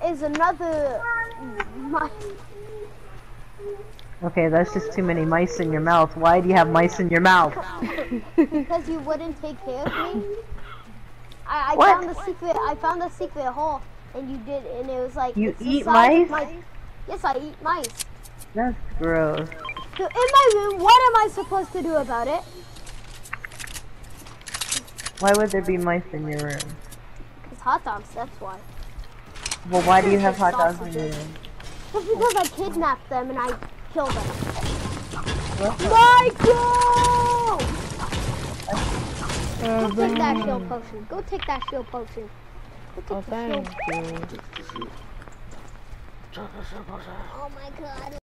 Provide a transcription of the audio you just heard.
is another mice. Okay, that's just too many mice in your mouth. Why do you have mice in your mouth? Because you wouldn't take care of me. I found the secret hole, and you did, and it was like you it's eat the size mice? of yes, I eat mice. That's gross. So in my room, what am I supposed to do about it? Why would there be mice in your room? It's hot dogs, that's why. Well, why do you have hot dogs in your room? Just because I kidnapped them and I killed them. What? Michael! Go take that shield potion. Go take that shield potion. Go take the shield. Thank you. Oh my god.